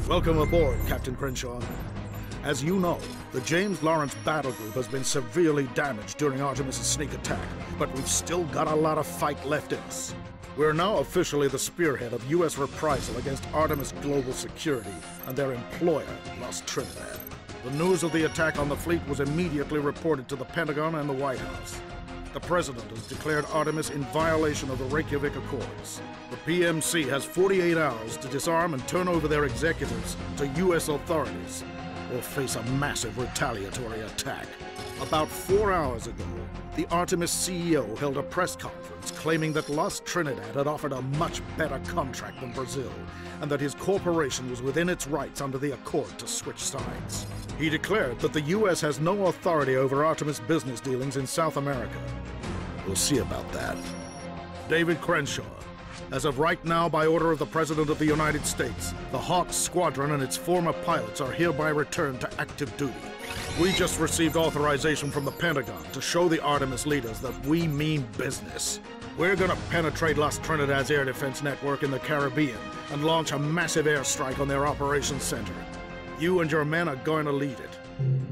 Welcome aboard, Captain Crenshaw. As you know, the James Lawrence Battle Group has been severely damaged during Artemis' sneak attack, but we've still got a lot of fight left in us. We're now officially the spearhead of U.S. reprisal against Artemis Global Security and their employer, Lost Trinidad. The news of the attack on the fleet was immediately reported to the Pentagon and the White House. The President has declared Artemis in violation of the Reykjavik Accords. The PMC has 48 hours to disarm and turn over their executives to U.S. authorities, or face a massive retaliatory attack. About 4 hours ago, the Artemis CEO held a press conference claiming that Lost Trinidad had offered a much better contract than Brazil, and that his corporation was within its rights under the accord to switch sides. He declared that the U.S. has no authority over Artemis business dealings in South America. We'll see about that. David Crenshaw. As of right now, by order of the President of the United States, the Hawk Squadron and its former pilots are hereby returned to active duty. We just received authorization from the Pentagon to show the Artemis leaders that we mean business. We're gonna penetrate Lost Trinidad's air defense network in the Caribbean and launch a massive airstrike on their operations center. You and your men are going to lead it.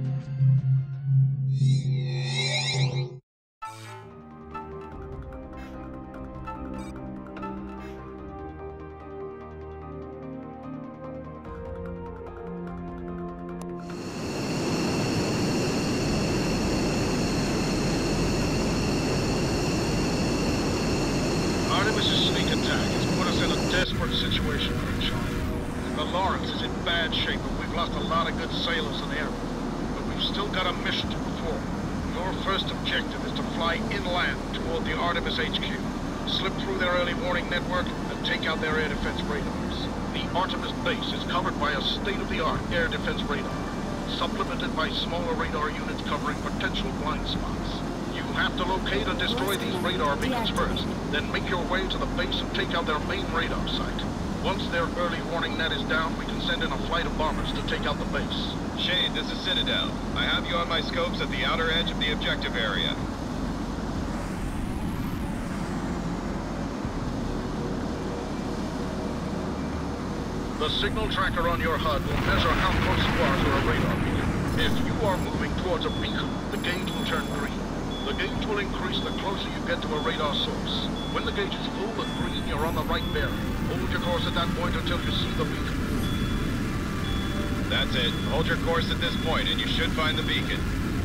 Artemis' sneak attack has put us in a desperate situation, Crenshaw. The Lawrence is in bad shape, and we've lost a lot of good sailors and airmen. But we've still got a mission to perform. Your first objective is to fly inland toward the Artemis HQ, slip through their early warning network, and take out their air defense radars. The Artemis base is covered by a state-of-the-art air defense radar, supplemented by smaller radar units covering potential blind spots. You have to locate and destroy these radar beacons first, then make your way to the base and take out their main radar site. Once their early warning net is down, we can send in a flight of bombers to take out the base. Shade, this is Citadel. I have you on my scopes at the outer edge of the objective area. The signal tracker on your HUD will measure how close you are to a radar beacon. If you are moving towards a beacon, the gauge will turn green. The gauge will increase the closer you get to a radar source. When the gauge is full and green, you're on the right bearing. Hold your course at that point until you see the beacon. That's it. Hold your course at this point and you should find the beacon.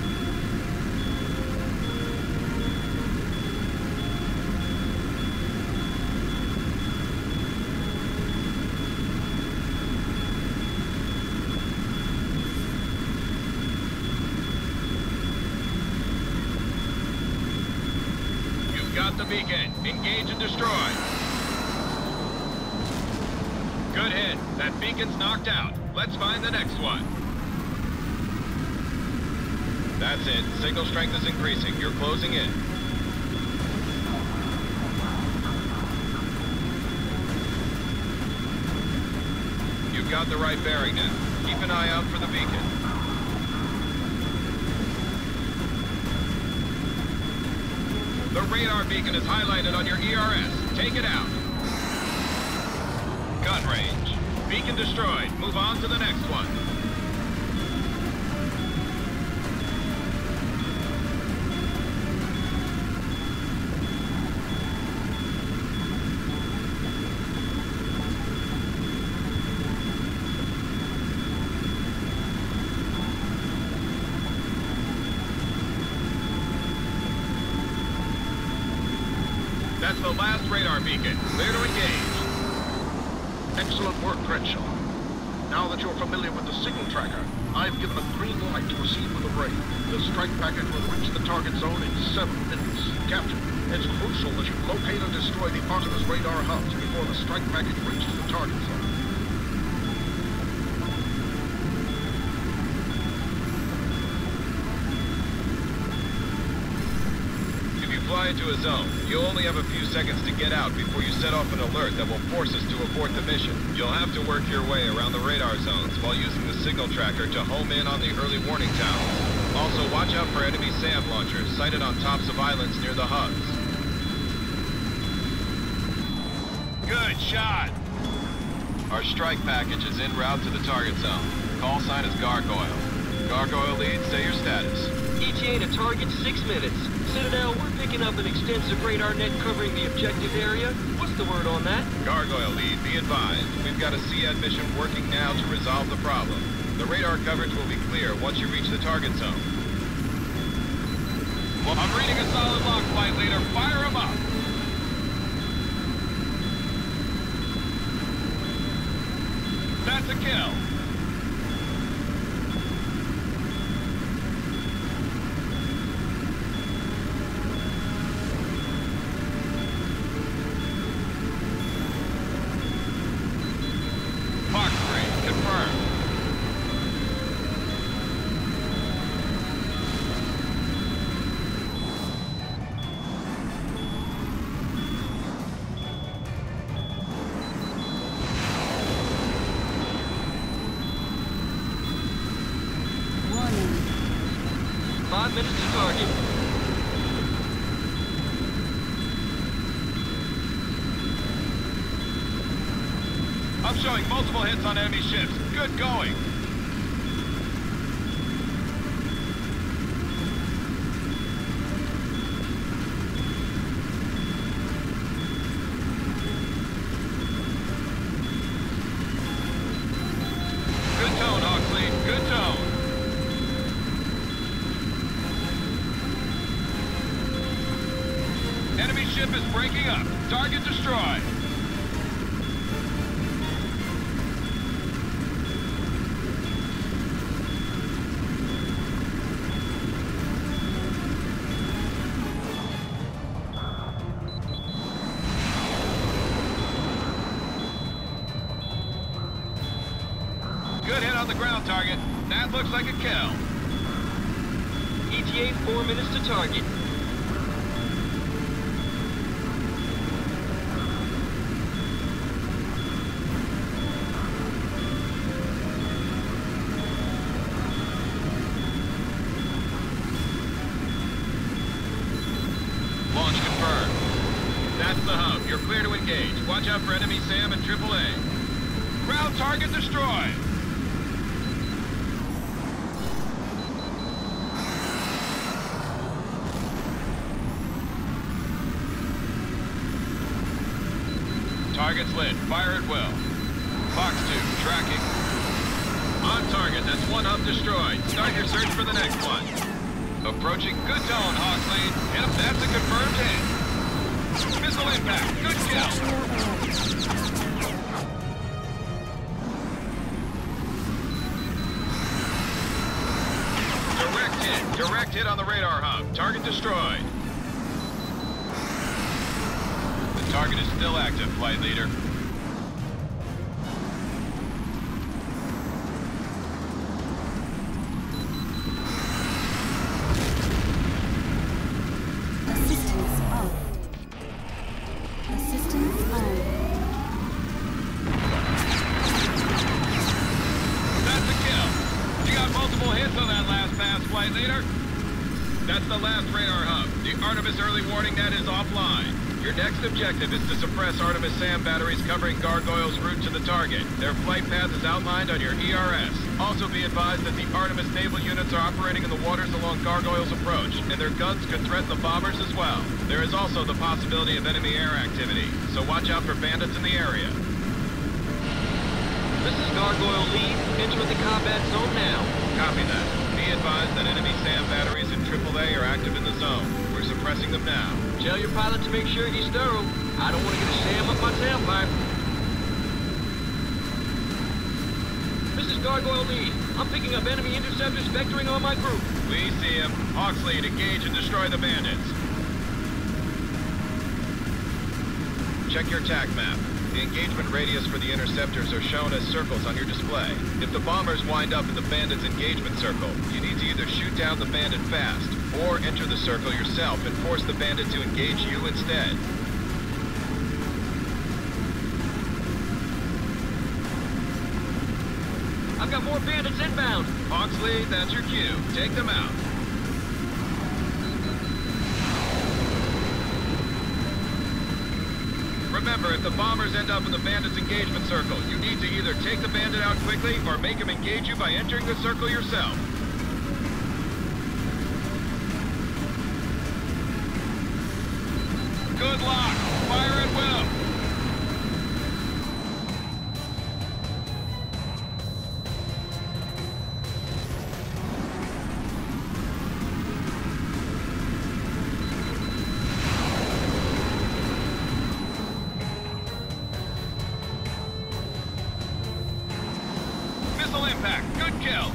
Got the beacon. Engage and destroy. Good hit. That beacon's knocked out. Let's find the next one. That's it. Signal strength is increasing. You're closing in. You've got the right bearing now. Keep an eye out for the beacon. The radar beacon is highlighted on your ERS. Take it out. Gun range. Beacon destroyed. Move on to the next one. That's the last radar beacon. Clear to engage. Excellent work, Crenshaw. Now that you're familiar with the signal tracker, I've given a green light to proceed with the raid. The strike package will reach the target zone in 7 minutes. Captain, it's crucial that you locate and destroy the Artemis radar hubs before the strike package reaches the target zone. Fly into a zone. You'll only have a few seconds to get out before you set off an alert that will force us to abort the mission. You'll have to work your way around the radar zones while using the signal tracker to home in on the early warning towers. Also, watch out for enemy SAM launchers sighted on tops of islands near the hubs. Good shot! Our strike package is en route to the target zone. Call sign is Gargoyle. Gargoyle lead, say your status. ETA to target 6 minutes. Citadel, we're picking up an extensive radar net covering the objective area. What's the word on that? Gargoyle lead, be advised. We've got a SEAD mission working now to resolve the problem. The radar coverage will be clear once you reach the target zone. Well, I'm reading a solid lock, flight leader. Fire him up! That's a kill. Fox 3, confirmed. Warning. 5 minutes to target. I'm showing multiple hits on enemy ships. Good going. Good tone, Hawksley. Good tone. Enemy ship is breaking up. Target destroyed. Good hit on the ground target. That looks like a kill. ETA 4 minutes to target. Launch confirmed. That's the hub. You're clear to engage. Watch out for enemy SAM and AAA. Ground target destroyed. Target's lit. Fire at will. Fox 2, tracking. On target. That's one hub destroyed. Start your search for the next one. Approaching. Good tone, Hawksley. Yep, that's a confirmed hit. Missile impact. Good kill. Direct hit. Direct hit on the radar hub. Target destroyed. The target is still active, flight leader. Assistance off. Assistance on. That's a kill. You got multiple hits on that last pass, flight leader. That's the last radar hub. The Artemis early warning net is offline. Your next objective is to suppress Artemis SAM batteries covering Gargoyle's route to the target. Their flight path is outlined on your ERS. Also be advised that the Artemis naval units are operating in the waters along Gargoyle's approach, and their guns could threaten the bombers as well. There is also the possibility of enemy air activity, so watch out for bandits in the area. This is Gargoyle lead. Enter the combat zone now. Copy that. Be advised that enemy SAM batteries in AAA are active in the zone. We're suppressing them now. Tell your pilot to make sure he's thorough. I don't want to get a SAM up my tailpipe. This is Gargoyle lead. I'm picking up enemy interceptors vectoring on my group. We see him. Hawksley, engage and destroy the bandits. Check your TAC map. The engagement radius for the interceptors are shown as circles on your display. If the bombers wind up in the bandits' engagement circle, you need to either shoot down the bandit fast, or enter the circle yourself and force the bandit to engage you instead. I've got more bandits inbound. Hawksley, that's your cue. Take them out. Remember, if the bombers end up in the bandits' engagement circle, you need to either take the bandit out quickly or make him engage you by entering the circle yourself. Good luck! Fire at will! Missile impact! Good kill!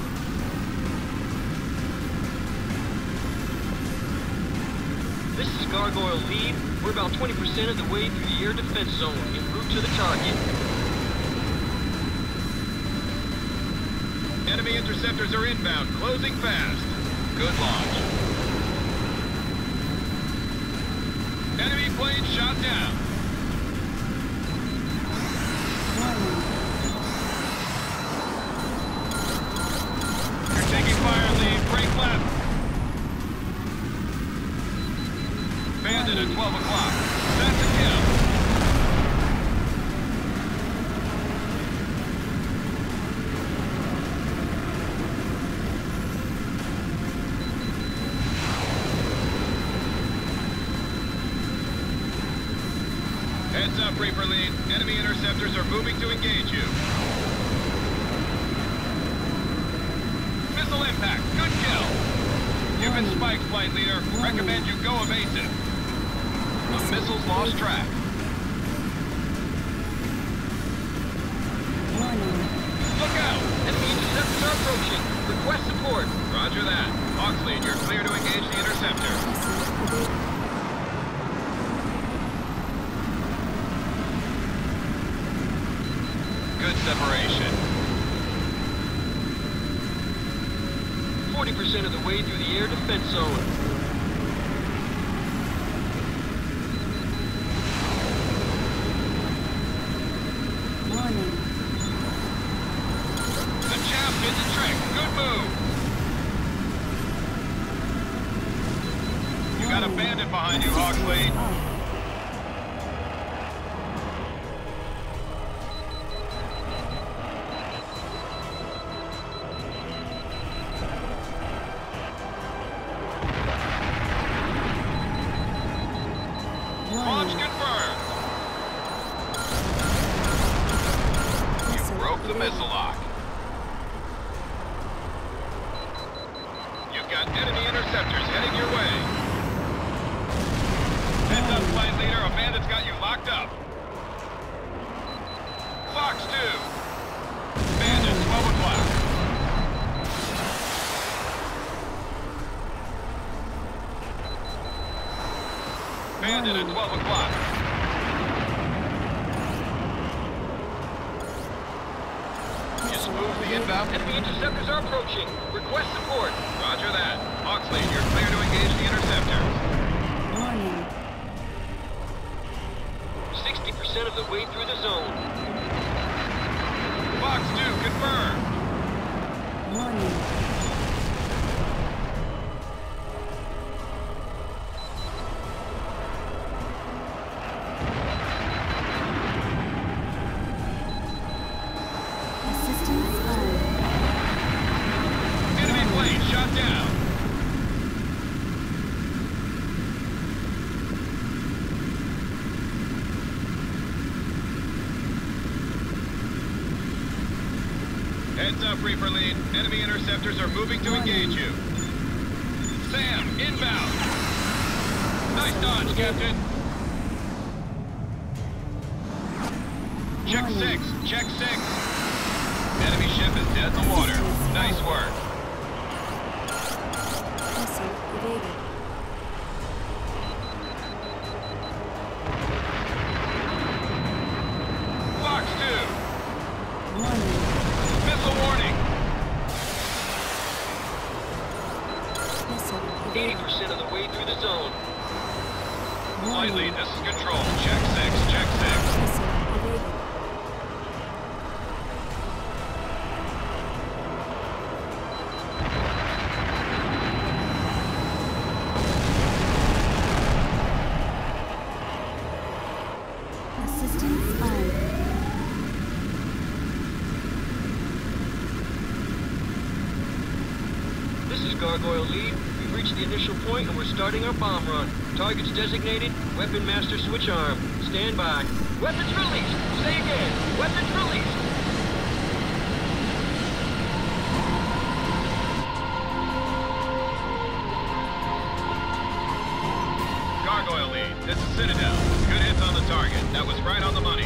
This is Gargoyle Lead. We're about 20% of the way through the air defense zone, en route to the target. Enemy interceptors are inbound, closing fast. Good launch. Enemy plane shot down. You're taking fire, lead. Break left. Bandit at 12 o'clock. That's a kill. Heads up, Reaper Lead. Enemy interceptors are moving to engage you. Missile impact. Good kill. You've been spiked, Flight Leader. Recommend you go evasive. The missile's lost track. Look out! Enemy interceptors are approaching. Request support. Roger that. Hawkslead, you're clear to engage the interceptor. Good separation. 40% of the way through the air defense zone. The champ did the trick. Good move. You got a bandit behind you, Hawkslead. Launch confirmed. You broke the missile lock. You've got enemy interceptors heading your way. Heads up, Flight Leader. A bandit's got you locked up. Fox 2. Bandit, 12 o'clock. Bandit at 12 o'clock. You smooth the inbound. Enemy interceptors are approaching. Request support. Roger that. Hawkslead, you're clear to engage the interceptors. 60% of the way through the zone. Fox 2, confirmed. Enemy plane shot down. Heads up, Reaper Lead. Enemy interceptors are moving to engage you. Sam, inbound. Nice dodge, Captain. Check 6. Check 6. Enemy ship is dead in the water. Nice work. Fox 2. Missile warning. 80% of the way through the zone. Flight Lead, this is Control. Check 6. Check 6. Gargoyle Lead. We've reached the initial point and we're starting our bomb run. Targets designated, Weapon Master switch arm. Stand by. Weapons released! Say again, weapons released! Gargoyle Lead, this is Citadel. Good hits on the target. That was right on the money.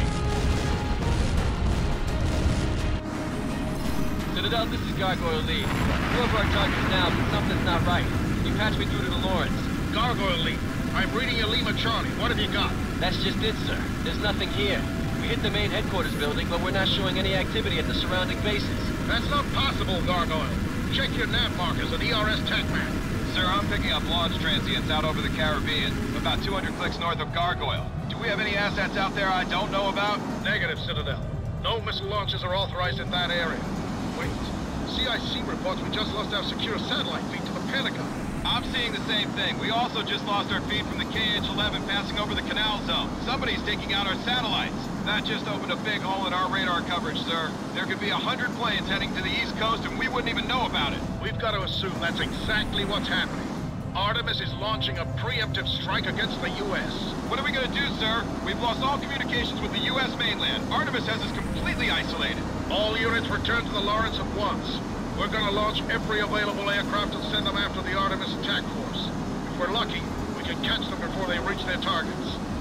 Citadel, this is Gargoyle Lead. We're over our targets now, but something's not right. Can you patch me through to the Lawrence? Gargoyle Lead, I'm reading your Lima Charlie. What have you got? That's just it, sir. There's nothing here. We hit the main headquarters building, but we're not showing any activity at the surrounding bases. That's not possible, Gargoyle. Check your nav markers at ERS TACMAN. Sir, I'm picking up launch transients out over the Caribbean, about 200 clicks north of Gargoyle. Do we have any assets out there I don't know about? Negative, Citadel. No missile launches are authorized in that area. Wait. CIC reports we just lost our secure satellite feed to the Pentagon. I'm seeing the same thing. We also just lost our feed from the KH-11 passing over the canal zone. Somebody's taking out our satellites. That just opened a big hole in our radar coverage, sir. There could be 100 planes heading to the East Coast and we wouldn't even know about it. We've got to assume that's exactly what's happening. Artemis is launching a preemptive strike against the U.S. What are we gonna do, sir? We've lost all communications with the U.S. mainland. Artemis has us completely isolated. All units return to the Lawrence at once. We're gonna launch every available aircraft and send them after the Artemis attack force. If we're lucky, we can catch them before they reach their targets.